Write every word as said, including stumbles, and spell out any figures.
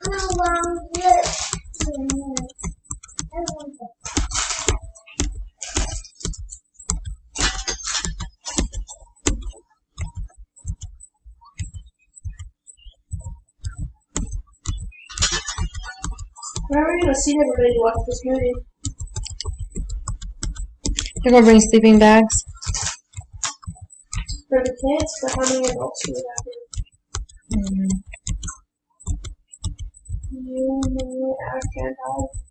Where are we gonna see everybody to watch this movie? You're gonna bring sleeping bags? For the kids, but how many adults do we have here? Mm-hmm. You, me, Ash, and I.